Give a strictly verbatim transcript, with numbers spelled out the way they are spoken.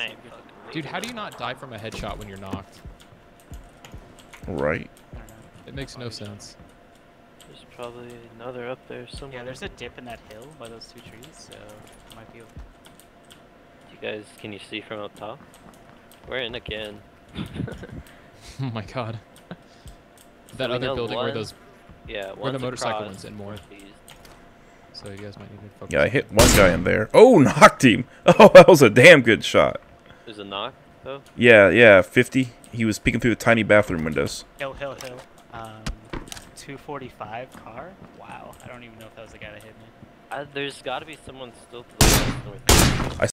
ain't fucking Dude, how do you not die from a headshot when you're knocked? Right. I don't know. It makes no sense. There's probably another up there somewhere. Yeah, there's a dip in that hill by those two trees, so it might be. You guys, can you see from up top? We're in again. Oh my god. So That we other know building where one- those Yeah, where the one's motorcycle across one's in more. northeast. So you guys might need to focus. Yeah, I hit one guy in there. Oh, knocked him. Oh, that was a damn good shot. There's a knock though. Yeah, yeah, fifty. He was peeking through the tiny bathroom windows. Hill, hill, hill. Um, two forty-five car. Wow, I don't even know if that was the guy that hit me. Uh, there's got to be someone still to the west northeast. I